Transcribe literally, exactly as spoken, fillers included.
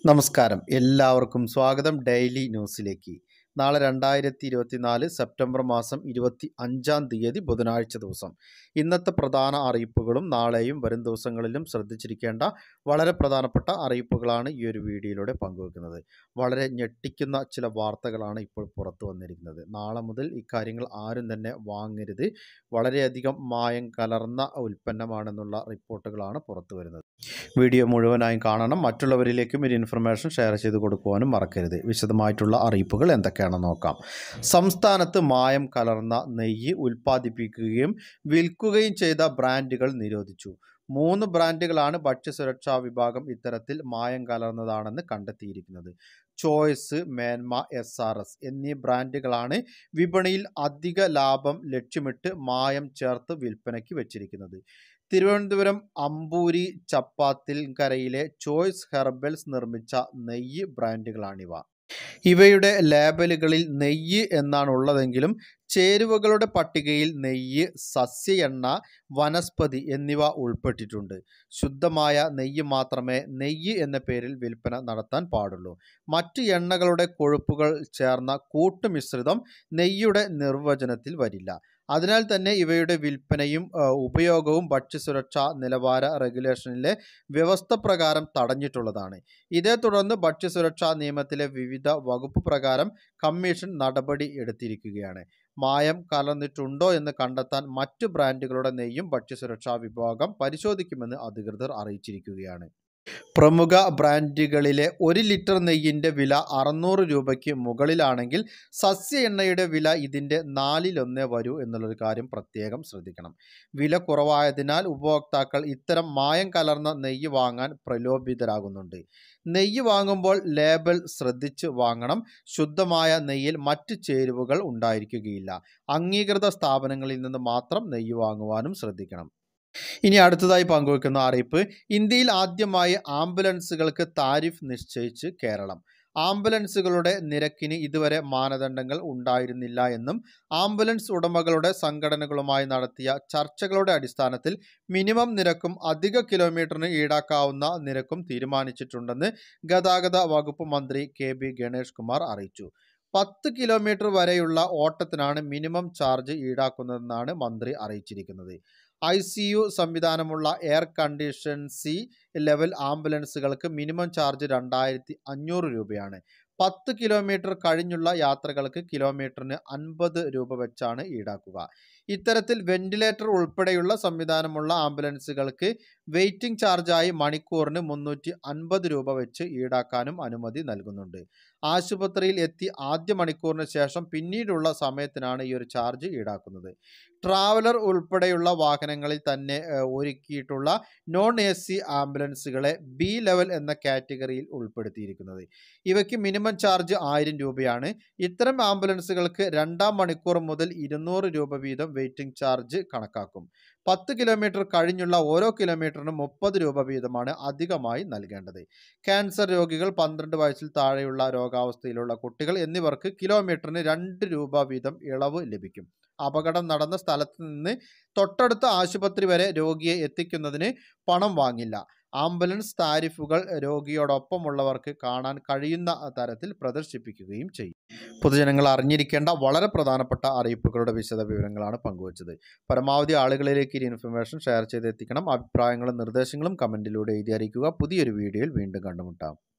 നമസ്കാരം, എല്ലാവർക്കും സ്വാഗതം ഡെയിലി ന്യൂസിലേക്ക്. നാളെ രണ്ടായിരത്തി ഇരുപത്തിനാല് സെപ്റ്റംബർ മാസം ഇരുപത്തി അഞ്ചാം തീയതി ബുധനാഴ്ച ദിവസം ഇന്നത്തെ പ്രധാന അറിയിപ്പുകളും നാളെയും വരും ദിവസങ്ങളിലും ശ്രദ്ധിച്ചിരിക്കേണ്ട വളരെ പ്രധാനപ്പെട്ട അറിയിപ്പുകളാണ് ഈ ഒരു വീഡിയോയിലൂടെ പങ്കുവെക്കുന്നത്. വളരെ ഞെട്ടിക്കുന്ന ചില വാർത്തകളാണ് ഇപ്പോൾ പുറത്തു വന്നിരിക്കുന്നത്. നാളെ മുതൽ ഇക്കാര്യങ്ങൾ ആരും തന്നെ വാങ്ങരുത്, വളരെയധികം മായം കലർന്ന ഉൽപ്പന്നമാണെന്നുള്ള റിപ്പോർട്ടുകളാണ് പുറത്തു വരുന്നത്. വീഡിയോ മുഴുവനായും കാണണം, മറ്റുള്ളവരിലേക്കും ഒരു ഇൻഫർമേഷൻ ഷെയർ ചെയ്ത് കൊടുക്കുവാനും മറക്കരുത്. വിശദമായിട്ടുള്ള അറിയിപ്പുകൾ എന്തൊക്കെയാണെന്ന് നോക്കാം. സംസ്ഥാനത്ത് മായം കലർന്ന നെയ്യ് ഉൽപ്പാദിപ്പിക്കുകയും വിൽക്കുകയും ചെയ്ത ബ്രാൻഡുകൾ നിരോധിച്ചു. മൂന്ന് ബ്രാൻഡുകളാണ് ഭക്ഷ്യസുരക്ഷാ വിഭാഗം ഇത്തരത്തിൽ മായം കലർന്നതാണെന്ന് കണ്ടെത്തിയിരിക്കുന്നത്. ചോയ്സ്, മേന്മ, എസ് ആർ എസ് എന്നീ ബ്രാൻഡുകളാണ് വിപണിയിൽ അധിക ലാഭം ലക്ഷ്യമിട്ട് മായം ചേർത്ത് വിൽപ്പനയ്ക്ക് വെച്ചിരിക്കുന്നത്. തിരുവനന്തപുരം അമ്പൂരി ചപ്പാത്തിൽക്കരയിലെ ചോയ്സ് ഹെർബൽസ് നിർമ്മിച്ച നെയ്യ് ബ്രാൻഡുകളാണിവ. ഇവയുടെ ലേബലുകളിൽ നെയ്യ് എന്നാണ് ഉള്ളതെങ്കിലും ചേരുവകളുടെ പട്ടികയിൽ നെയ്യ്, സസ്യ എണ്ണ, വനസ്പതി എന്നിവ ഉൾപ്പെട്ടിട്ടുണ്ട്. ശുദ്ധമായ നെയ്യ് മാത്രമേ നെയ്യ് എന്ന പേരിൽ വിൽപ്പന നടത്താൻ പാടുള്ളൂ. മറ്റ് എണ്ണകളുടെ കൊഴുപ്പുകൾ ചേർന്ന കൂട്ടുമിശ്രിതം നെയ്യുടെ നിർവചനത്തിൽ വരില്ല. അതിനാൽ തന്നെ ഇവയുടെ വിൽപ്പനയും ഉപയോഗവും ഭക്ഷ്യസുരക്ഷാ നിലവാര റെഗുലേഷനിലെ വ്യവസ്ഥ പ്രകാരം തടഞ്ഞിട്ടുള്ളതാണ്. ഇതേ തുടർന്ന് ഭക്ഷ്യസുരക്ഷാ നിയമത്തിലെ വിവിധ വകുപ്പ് പ്രകാരം കമ്മീഷൻ നടപടി എടുത്തിരിക്കുകയാണ്. മായം കലർന്നിട്ടുണ്ടോ എന്ന് കണ്ടെത്താൻ മറ്റു ബ്രാൻഡുകളുടെ നെയ്യും ഭക്ഷ്യസുരക്ഷാ വിഭാഗം പരിശോധിക്കുമെന്ന് അധികൃതർ അറിയിച്ചിരിക്കുകയാണ്. പ്രമുഖ ബ്രാൻഡുകളിലെ ഒരു ലിറ്റർ നെയ്യിൻ്റെ വില അറുന്നൂറ് രൂപയ്ക്ക് മുകളിലാണെങ്കിൽ സസ്യ എണ്ണയുടെ വില ഇതിൻ്റെ നാലിലൊന്നേ വരൂ എന്നുള്ളൊരു കാര്യം പ്രത്യേകം ശ്രദ്ധിക്കണം. വില കുറവായതിനാൽ ഉപഭോക്താക്കൾ ഇത്തരം മായം കലർന്ന നെയ്യ് വാങ്ങാൻ പ്രലോഭിതരാകുന്നുണ്ട്. നെയ്യ് വാങ്ങുമ്പോൾ ലേബൽ ശ്രദ്ധിച്ച് വാങ്ങണം. ശുദ്ധമായ നെയ്യിൽ മറ്റ് ചേരുവകൾ ഉണ്ടായിരിക്കുകയില്ല. അംഗീകൃത സ്ഥാപനങ്ങളിൽ നിന്ന് മാത്രം നെയ്യ് വാങ്ങുവാനും ശ്രദ്ധിക്കണം. ഇനി അടുത്തതായി പങ്കുവെക്കുന്ന അറിയിപ്പ്, ഇന്ത്യയിൽ ആദ്യമായി ആംബുലൻസുകൾക്ക് താരിഫ് നിശ്ചയിച്ച് കേരളം. ആംബുലൻസുകളുടെ നിരക്കിന് ഇതുവരെ മാനദണ്ഡങ്ങൾ ഉണ്ടായിരുന്നില്ല എന്നും ആംബുലൻസ് ഉടമകളുടെ സംഘടനകളുമായി നടത്തിയ ചർച്ചകളുടെ അടിസ്ഥാനത്തിൽ മിനിമം നിരക്കും അധിക കിലോമീറ്ററിന് ഈടാക്കാവുന്ന നിരക്കും തീരുമാനിച്ചിട്ടുണ്ടെന്ന് ഗതാഗത വകുപ്പ് മന്ത്രി കെ ബി ഗണേഷ് കുമാർ അറിയിച്ചു. പത്ത് കിലോമീറ്റർ വരെയുള്ള ഓട്ടത്തിനാണ് മിനിമം ചാർജ് ഈടാക്കുന്നതെന്നാണ് മന്ത്രി അറിയിച്ചിരിക്കുന്നത്. ഐ സി യു സംവിധാനമുള്ള എയർ കണ്ടീഷൻ സി ലെവൽ ആംബുലൻസുകൾക്ക് മിനിമം ചാർജ് രണ്ടായിരത്തി അഞ്ഞൂറ് രൂപയാണ്. പത്ത് കിലോമീറ്റർ കഴിഞ്ഞുള്ള യാത്രകൾക്ക് കിലോമീറ്ററിന് അൻപത് രൂപ വെച്ചാണ് ഈടാക്കുക. ഇത്തരത്തിൽ വെന്റിലേറ്റർ ഉൾപ്പെടെയുള്ള സംവിധാനമുള്ള ആംബുലൻസുകൾക്ക് വെയിറ്റിംഗ് ചാർജായി മണിക്കൂറിന് മുന്നൂറ്റി അൻപത് രൂപ വെച്ച് ഈടാക്കാനും അനുമതി നൽകുന്നുണ്ട്. ആശുപത്രിയിൽ എത്തി ആദ്യ മണിക്കൂറിന് ശേഷം പിന്നീടുള്ള സമയത്തിനാണ് ഈ ഒരു ചാർജ് ഈടാക്കുന്നത്. ട്രാവലർ ഉൾപ്പെടെയുള്ള വാഹനങ്ങളിൽ തന്നെ ഒരുക്കിയിട്ടുള്ള നോൺ എ സി ആംബുലൻസുകളെ ബി ലെവൽ എന്ന കാറ്റഗറിയിൽ ഉൾപ്പെടുത്തിയിരിക്കുന്നത്. ഇവയ്ക്ക് മിനിമം ചാർജ് ആയിരം രൂപയാണ്. ഇത്തരം ആംബുലൻസുകൾക്ക് രണ്ടാം മണിക്കൂർ മുതൽ ഇരുന്നൂറ് രൂപ വീതം വെയിറ്റിംഗ് ചാർജ് കണക്കാക്കും. പത്ത് കിലോമീറ്റർ കഴിഞ്ഞുള്ള ഓരോ കിലോമീറ്ററിനും മുപ്പത് രൂപ വീതമാണ് അധികമായി നൽകേണ്ടത്. ക്യാൻസർ രോഗികൾ, പന്ത്രണ്ട് വയസ്സിൽ താഴെയുള്ള രോഗാവസ്ഥയിലുള്ള കുട്ടികൾ എന്നിവർക്ക് കിലോമീറ്ററിന് രണ്ട് രൂപ വീതം ഇളവ് ലഭിക്കും. അപകടം നടന്ന സ്ഥലത്ത് നിന്ന് തൊട്ടടുത്ത ആശുപത്രി വരെ രോഗിയെ എത്തിക്കുന്നതിന് പണം വാങ്ങില്ല. ആംബുലൻസ് താരിഫുകൾ രോഗിയോടൊപ്പമുള്ളവർക്ക് കാണാൻ കഴിയുന്ന തരത്തിൽ പ്രദർശിപ്പിക്കുകയും ചെയ്യും. പൊതുജനങ്ങൾ അറിഞ്ഞിരിക്കേണ്ട വളരെ പ്രധാനപ്പെട്ട അറിയിപ്പുകളുടെ വിശദ വിവരങ്ങളാണ് പങ്കുവച്ചത്. പരമാവധി ആളുകളിലേക്ക് ഈ ഇൻഫർമേഷൻ ഷെയർ ചെയ്തെത്തിക്കണം. അഭിപ്രായങ്ങളും നിർദ്ദേശങ്ങളും കമൻറ്റിലൂടെ എഴുതി അറിയിക്കുക. പുതിയൊരു വീഡിയോയിൽ വീണ്ടും കണ്ടുമുട്ടാം.